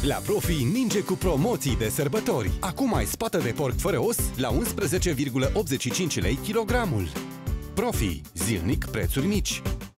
La Profi ninge cu promoții de sărbători. Acum ai spată de porc fără os la 11,85 lei kilogramul. Profi. Zilnic prețuri mici.